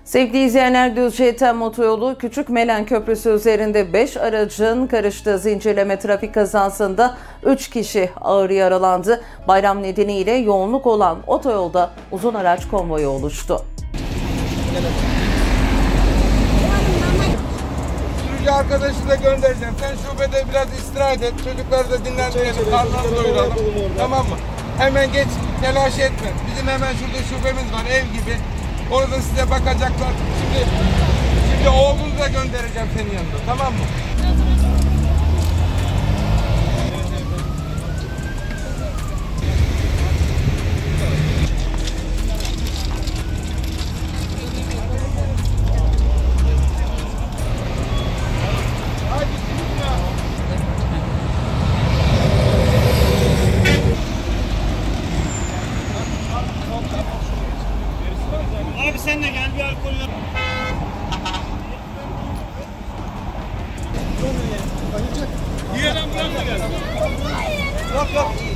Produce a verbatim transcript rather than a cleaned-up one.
Sevgili izleyenler, Düzce Tem Otoyolu Küçükmelen Köprüsü üzerinde beş aracın karıştığı zincirleme trafik kazasında üç kişi ağır yaralandı. Bayram nedeniyle yoğunluk olan otoyolda uzun araç konvoyu oluştu. Sürücü arkadaşı da göndereceğim. Sen şubede biraz istirahat et. Çocukları da dinlendirelim. Karnını doyuralım. Tamam mı? Hemen geç. Telaş etme. Bizim hemen şurada şubemiz var. Ev gibi. Orada size bakacaklar. Şimdi, şimdi oğlunu da göndereceğim senin yanında. Tamam mı? Abi sen de gel, bir alkol yap. Yiyeden bırakma gel. Yok yok.